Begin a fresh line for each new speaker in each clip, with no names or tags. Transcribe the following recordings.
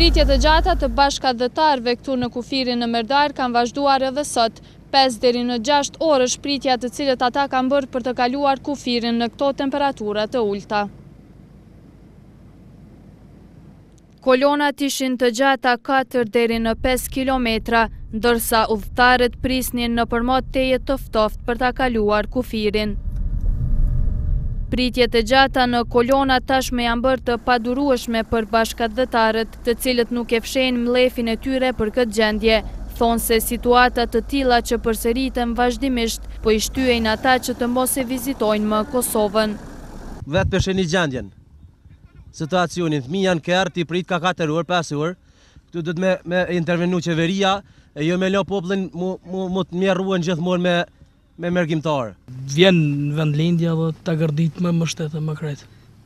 Pritjet e gjata të bashkëdhëtarëve këtu në kufirin në Merdar kanë vazhduar edhe sot. 5 deri në 6 orësh pritja të cilët ata kanë bërë për të kaluar kufirin në këto temperatura të ulta. Kolonat ishin të gjata 4 deri në 5 kilometra, ndërsa udhëtarët prisnin në përmot teje të ftoftë për ta kaluar kufirin. Pritjet e gjata në kolona tashme janë bërë të padurueshme për bashkëdhëtarët, të cilët nuk e fshehin mlefin e tyre për këtë gjendje. Thonë se situata të tilla që përsëriten vazhdimisht, po i shtyejnë ata që të mos e vizitojnë më Kosovën.
Vetë përsheni gjendjen, situacionin, fëmijë janë kërë, ti prit ka 4 orë, 5 orë, këtu dhëtë me intervenu qeveria, e jo me lo poplin mu të mjerruën gjithmonë me mërgjimtarë.
Vjen në vendlindja dhe të gërdit me mështetë më kretë.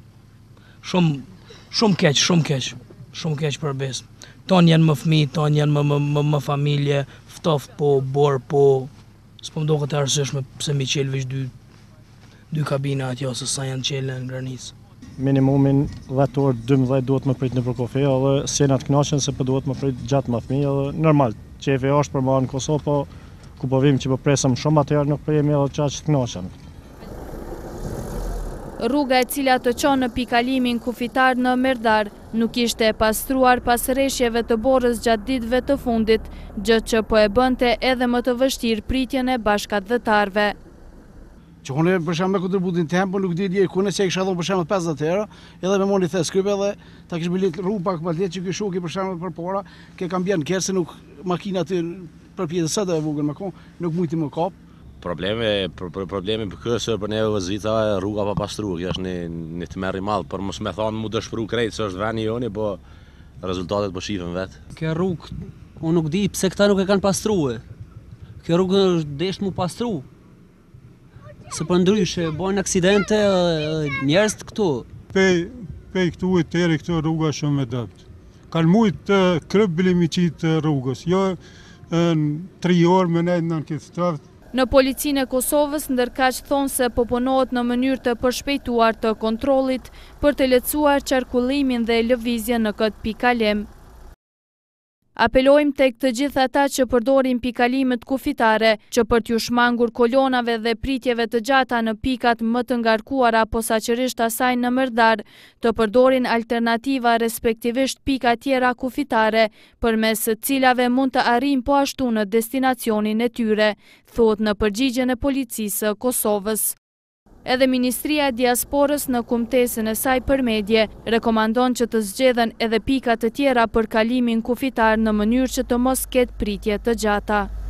Shumë keq për besë. Tonë janë më fëmi, tonë janë më familje, ftoft po, borë po, s'po më do këtë arsyeshme pëse mi qelë veç dy kabina atjo, se sa janë qelë në granicë.
Minimumin 10 orë, 12 duhet më prit në përkofe, edhe sjenat knaqen se për duhet më prit gjatë më fëmi, edhe normal, qefi është për marë në Kosovë, po ku po vim që po presëm shumë atëherë nuk prejemi edhe qa që të knaqen.
Rruga e cila të qonë në pikalimin kufitar në Merdar nuk ishte e pastruar pas rreshjeve të borës gjatë ditëve të fundit, gjë që po e bënte edhe më të vështirë pritjen e bashkëdhëtarëve.
Që kone përshamë me këtë butin të po nuk di dje kone se e kësha dhonë përshamë 50 euro, edhe me moni the skrype edhe ta kishë bilit rrugë pak më letë që këshu ki përshamë për pora, ke kam bjerë në kërë se nuk makina të për pjesë sëtë e vogën më konë, nuk mujti më kapë.
Problemi për kësë për neve vëzita rruga pa pastru, kjo është një të merri malë, për mos me thonë mu dëshpëru krejtë, së është veni joni, po rezultatet po shifën vetë.
Kjo rrugë, unë nuk di pse këta nuk e kanë pastruhe. Kjo rrugë është desht mu pastru. Se për ndryshe, bojnë aksidente njerëz këtu.
Pej këtu e teri këtu rruga shumë e dëpt. Kanë mujtë të krëbëlim i qitë rrugës, jo në 3 orë me nejtë në këtë staftë.
Në policinë e Kosovës ndërkaq thonë se po punohet në mënyrë të përshpejtuar të kontrollit për të lehtësuar qarkullimin dhe lëvizjen në këtë pikalim. Apelojmë tek të gjithë ata që përdorin pikalimet kufitare, që për t'ju shmangur kolonave dhe pritjeve të gjata në pikat më të ngarkuara posaçërisht asaj në Merdar, të përdorin alternativa respektivisht pika tjera kufitare, përmes së cilave mund të arrijnë po ashtu në destinacionin e tyre, thuhet në përgjigjen e policisë së Kosovës. Edhe Ministria e Diasporës në kumtesën e saj për medje rekomandon që të zgjedhen edhe pika të tjera për kalimin kufitar në mënyrë që të mos ketë pritje të gjata.